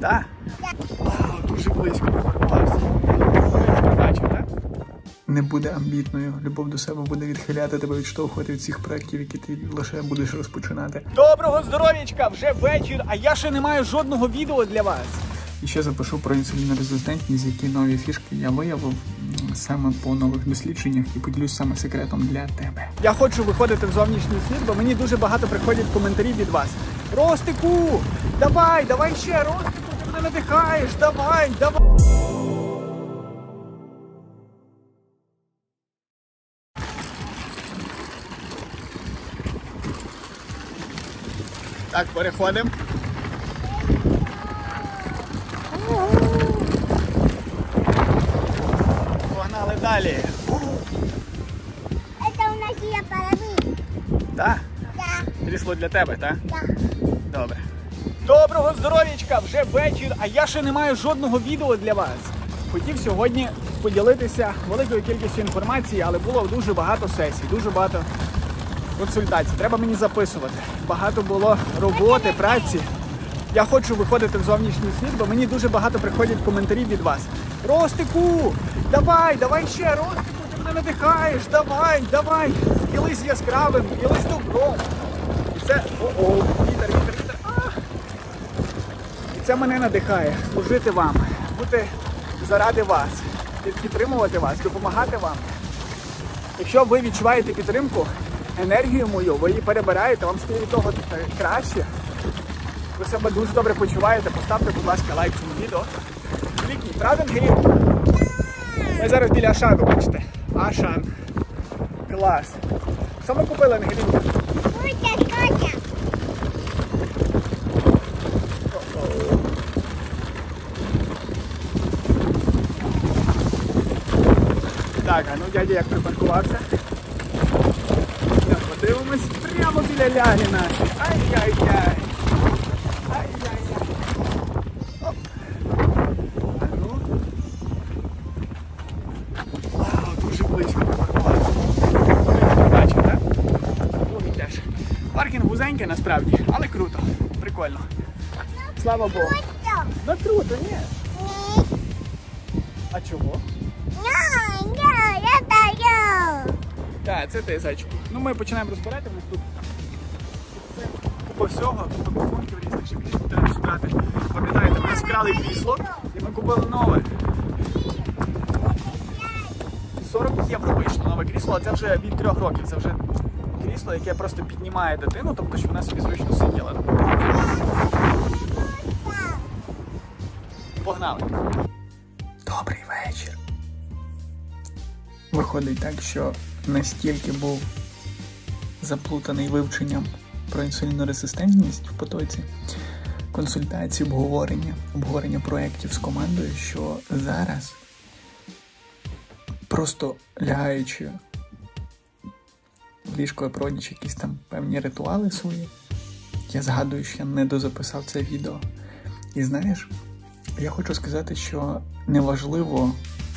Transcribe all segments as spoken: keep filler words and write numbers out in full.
Так? Вау, дуже близько припаркувався. Бачив, так? Не буде амбітною. Любов до себе буде відхиляти тебе, відштовхувати від всіх проєктів, які ти лише будеш розпочинати. Доброго здоров'ячка! Вже вечір, а я ще не маю жодного відео для вас. І ще запишу про інсулінорезистентність, які нові фішки я виявив саме по нових дослідженнях і поділюсь саме секретом для тебе. Я хочу виходити в зовнішній світ, бо мені дуже багато приходять коментарів від вас. Ростику! Давай, давай ще, Ростику, ти мене надихаєш, давай, давай! Так, переходимо. Погнали далі. Це у нас є паровик. Так? Так. Крісло для тебе, так? Так. Добре. Доброго здоров'ячка! Вже вечір, а я ще не маю жодного відео для вас. Хотів сьогодні поділитися великою кількістю інформації, але було дуже багато сесій, дуже багато консультацій. Треба мені записувати. Багато було роботи, праці. Я хочу виходити в зовнішній світ, бо мені дуже багато приходять коментарів від вас. Ростику! Давай, давай ще, Ростику, ти мене надихаєш, давай, давай! Ділись яскравим, ділись добром. І це... О-о, вітер, вітер, вітер. А! І це мене надихає служити вам, бути заради вас, підтримувати вас, допомагати вам. Якщо ви відчуваєте підтримку, енергію мою, ви її перебираєте, вам стає від того краще. Ви себе дуже добре почуваєте, поставте, будь ласка, лайк цьому відео. Клікніть, правда, Ангелінка? Ми зараз біля Ашану, бачите. Ашан. Клас. Що ми купили, Ангелінка? Кутя, Кутя. Так, а ну дядя як припаркувався. Подивимось прямо біля ляги наші. Ай-яй-яй. Ай-яй-яй. Оп. А ну. Вау, дуже близько припаркувався. Бачив, так? Ой, теж. Паркінг вузенький насправді, але круто. Прикольно. Слава Богу. Ну круто, ні? Ні. А чого? Ні, ні, я даю. Так, це ти, зайчику. Ну ми починаємо розбирати, в нас тут купа всього, купа купонків різних, ще крісло треба розбирати. Пам'ятаєте, ми вкрали крісло і ми купили нове. сорок євро вийшло нове крісло, а це вже від трьох років, це вже крісло, яке просто піднімає дитину, тобто щоб вона собі зручно сиділа. Погнали! Добрий вечір! Виходить так, що настільки був заплутаний вивченням про інсулінорезистентність в потоці, консультації, обговорення, обговорення проєктів з командою, що зараз, просто лягаючи в ліжко і проводячи якісь там певні ритуали свої, я згадую, що я не дозаписав це відео. І знаєш, я хочу сказати, що неважливо,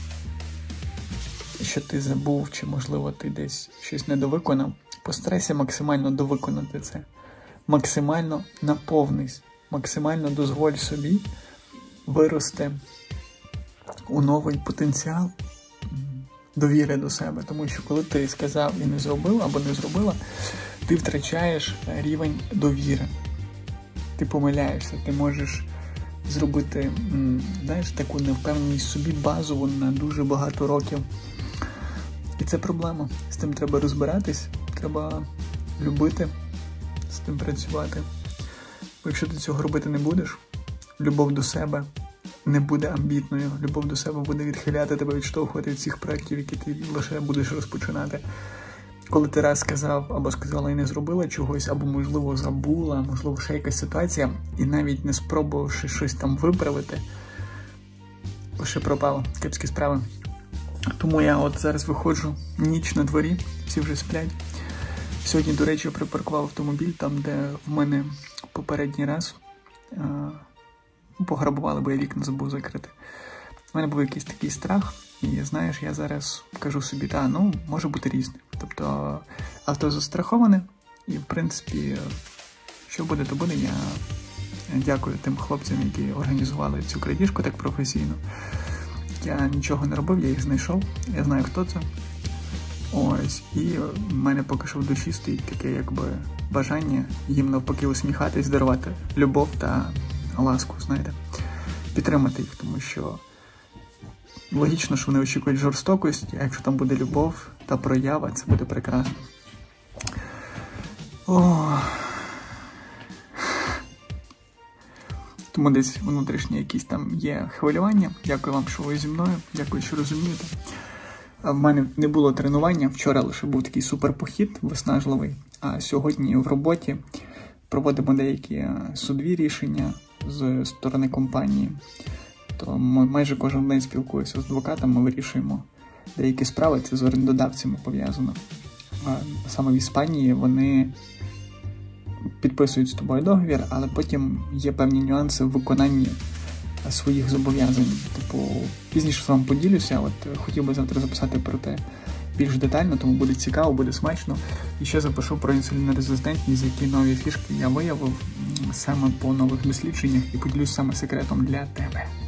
що ти забув, чи, можливо, ти десь щось недовиконав, постарайся максимально довиконати це. Максимально наповнись, максимально дозволь собі вирости у новий потенціал довіри до себе. Тому що коли ти сказав і не зробив, або не зробила, ти втрачаєш рівень довіри. Ти помиляєшся, ти можеш зробити, знаєш, таку невпевненість собі базову на дуже багато років. І це проблема. З тим треба розбиратись, треба любити, з тим працювати. Бо якщо ти цього робити не будеш, любов до себе не буде амбітною. Любов до себе буде відхиляти тебе, відштовхувати від всіх проєктів, які ти лише будеш розпочинати. Коли ти раз сказав, або сказала і не зробила чогось, або, можливо, забула, можливо, ще якась ситуація, і навіть не спробувавши щось там виправити, лише пропало. Кепські справи. Тому я от зараз виходжу, ніч на дворі, всі вже сплять. Сьогодні, до речі, припаркував автомобіль там, де в мене попередній раз а, пограбували, бо я вікна забув закрити. У мене був якийсь такий страх, і, знаєш, я зараз кажу собі, та, ну, може бути різне. Тобто авто застраховане, і, в принципі, що буде, то буде, я Дякую тим хлопцям, які організували цю крадіжку так професійно. Я нічого не робив, я їх знайшов, я знаю, хто це. Ось, і в мене поки що в душі стоїть таке, якби, бажання їм навпаки усміхатись, дарувати любов та ласку, знаєте, підтримати їх, тому що логічно, що вони очікують жорстокості, а якщо там буде любов та проява, це буде прекрасно. О. Тому десь внутрішнє якісь там є хвилювання. Дякую вам, що ви зі мною, дякую, що розумієте. В мене не було тренування, вчора лише був такий суперпохід виснажливий, а сьогодні в роботі проводимо деякі судові рішення з сторони компанії. То майже кожен день спілкуюся з адвокатами, вирішуємо деякі справи, це з орендодавцями пов'язано. Саме в Іспанії вони підписують з тобою договір, але потім є певні нюанси в виконанні своїх зобов'язань. Типу, пізніше з вами поділюся, от хотів би завтра записати про те більш детально, тому буде цікаво, буде смачно. І ще запишу про інсулінорезистентність, які нові фішки я виявив саме по нових дослідженнях і поділюсь саме секретом для тебе.